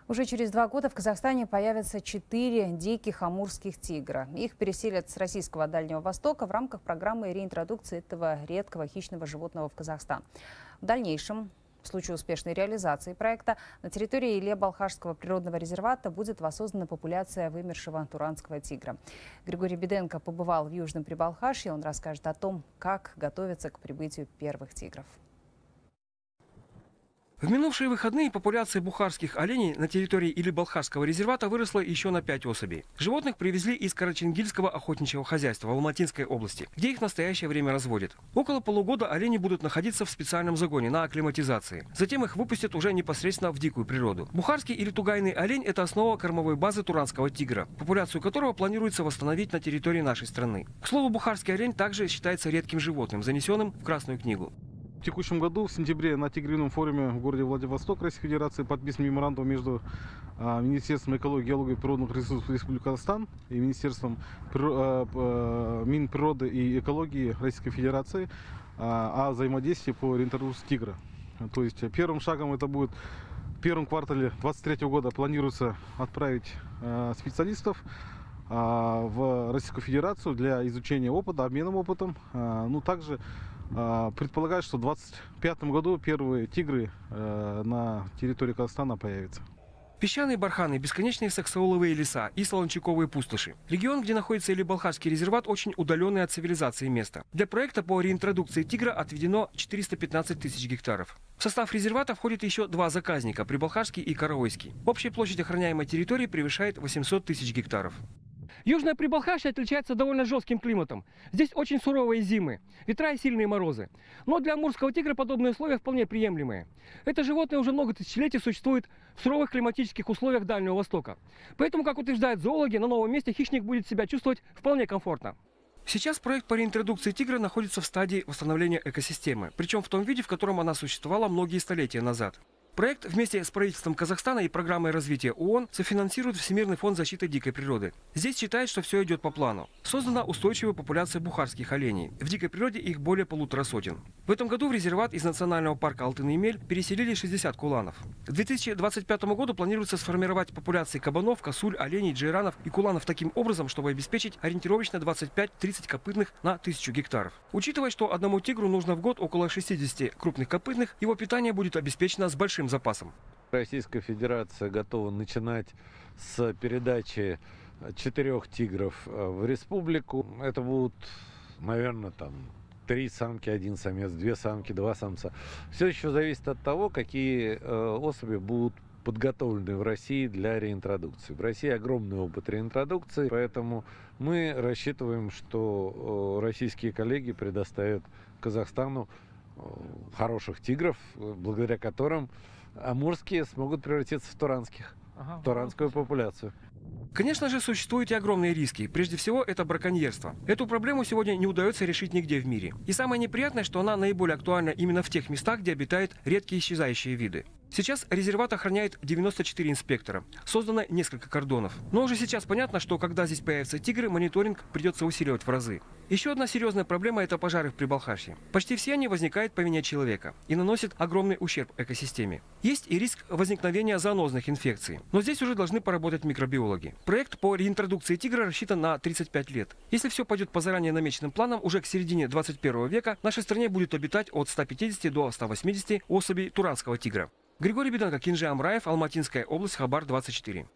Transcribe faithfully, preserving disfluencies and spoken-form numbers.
Уже через два года в Казахстане появятся четыре диких амурских тигра. Их переселят с российского Дальнего Востока в рамках программы реинтродукции этого редкого хищного животного в Казахстан. В дальнейшем, в случае успешной реализации проекта, на территории Иле-Балхашского природного резервата будет воссоздана популяция вымершего туранского тигра. Григорий Беденко побывал в Южном Прибалхашье. Он расскажет о том, как готовиться к прибытию первых тигров. В минувшие выходные популяция бухарских оленей на территории Иле-Балхашского резервата выросла еще на пять особей. Животных привезли из Караченгильского охотничьего хозяйства в Алматинской области, где их в настоящее время разводят. Около полугода олени будут находиться в специальном загоне на акклиматизации. Затем их выпустят уже непосредственно в дикую природу. Бухарский или тугайный олень – это основа кормовой базы туранского тигра, популяцию которого планируется восстановить на территории нашей страны. К слову, бухарский олень также считается редким животным, занесенным в Красную книгу. В текущем году, в сентябре, на Тигрином форуме в городе Владивосток Российской Федерации подписан меморандум между а, Министерством экологии, геологии и природных ресурсов Республики Казахстан и Министерством а, а, Минприроды и экологии Российской Федерации а, о взаимодействии по реинтродукции тигра. То есть первым шагом это будет в первом квартале две тысячи двадцать третьего года планируется отправить а, специалистов а, в Российскую Федерацию для изучения опыта, обмена опытом. А, ну, также предполагают, что в две тысячи двадцать пятом году первые тигры э, на территории Казахстана появятся. Песчаные барханы, бесконечные саксауловые леса и солончаковые пустоши. Регион, где находится Иле-Балхашский резерват, очень удаленный от цивилизации место. Для проекта по реинтродукции тигра отведено четыреста пятнадцать тысяч гектаров. В состав резервата входит еще два заказника – Прибалхашский и Караойский. Общая площадь охраняемой территории превышает восемьсот тысяч гектаров. Южное Прибалхашье отличается довольно жестким климатом. Здесь очень суровые зимы, ветра и сильные морозы. Но для амурского тигра подобные условия вполне приемлемые. Это животное уже много тысячелетий существует в суровых климатических условиях Дальнего Востока. Поэтому, как утверждают зоологи, на новом месте хищник будет себя чувствовать вполне комфортно. Сейчас проект по реинтродукции тигра находится в стадии восстановления экосистемы, причем в том виде, в котором она существовала многие столетия назад. Проект вместе с правительством Казахстана и программой развития ООН софинансирует Всемирный фонд защиты дикой природы. Здесь считают, что все идет по плану. Создана устойчивая популяция бухарских оленей. В дикой природе их более полутора сотен. В этом году в резерват из национального парка Алтын-Емель переселили шестьдесят куланов. К две тысячи двадцать пятому году планируется сформировать популяции кабанов, косуль, оленей, джейранов и куланов таким образом, чтобы обеспечить ориентировочно двадцать пять — тридцать копытных на тысячу гектаров. Учитывая, что одному тигру нужно в год около шестидесяти крупных копытных, его питание будет обеспечено с большим запасом. Российская Федерация готова начинать с передачи четырех тигров в республику. Это будут, наверное, там три самки, один самец, две самки, два самца. Все еще зависит от того, какие особи будут подготовлены в России для реинтродукции. В России огромный опыт реинтродукции, поэтому мы рассчитываем, что российские коллеги предоставят Казахстану хороших тигров, благодаря которым амурские смогут превратиться в туранских, ага, туранскую популяцию. Конечно же, существуют и огромные риски. Прежде всего, это браконьерство. Эту проблему сегодня не удается решить нигде в мире. И самое неприятное, что она наиболее актуальна именно в тех местах, где обитают редкие исчезающие виды. Сейчас резерват охраняет девяносто четыре инспектора. Создано несколько кордонов. Но уже сейчас понятно, что когда здесь появятся тигры, мониторинг придется усиливать в разы. Еще одна серьезная проблема – это пожары в Прибалхашье. Почти все они возникают по вине человека и наносят огромный ущерб экосистеме. Есть и риск возникновения зоонозных инфекций. Но здесь уже должны поработать микробиологи. Проект по реинтродукции тигра рассчитан на тридцать пять лет. Если все пойдет по заранее намеченным планам, уже к середине двадцать первого века в нашей стране будет обитать от ста пятидесяти до ста восьмидесяти особей туранского тигра. Григорий Беденко, Кинжи Амраев, Алматинская область, Хабар двадцать четыре.